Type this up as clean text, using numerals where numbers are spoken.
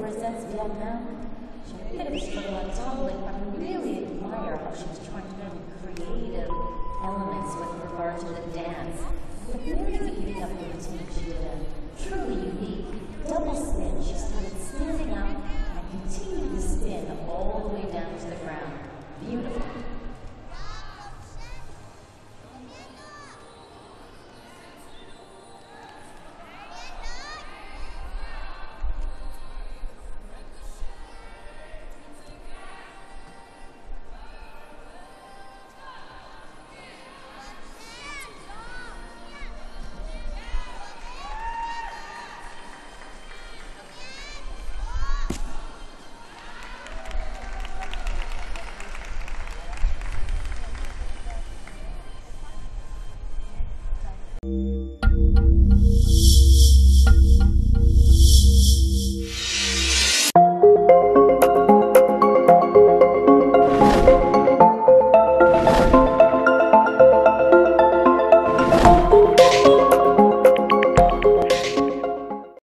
represents Vietnam. She had a bit of a struggle on tumbling, but I really admire how she was trying to do creative elements with regard to the dance. At the very beginning of the routine, she did a truly unique double spin. She started standing up and continued to spin all the way down to the ground. Beautiful.